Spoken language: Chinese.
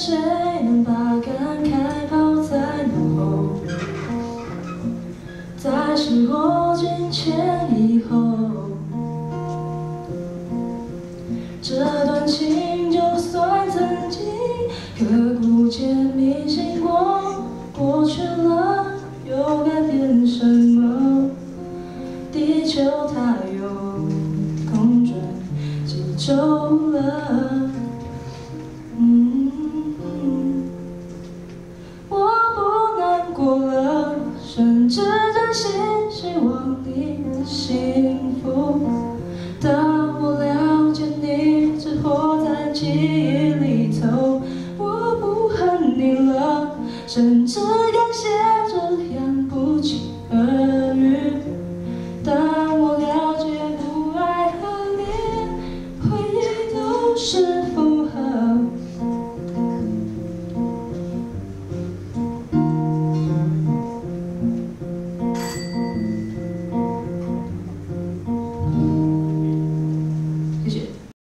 谁能把感慨抛在脑后？在时过境迁以后，这段情就算曾经刻骨且铭心过，过去了又改变什么？地球它又公转几周了。我不难过了，甚至真心希望你的幸福。当我了解你只活在记忆里头，我不恨你了，甚至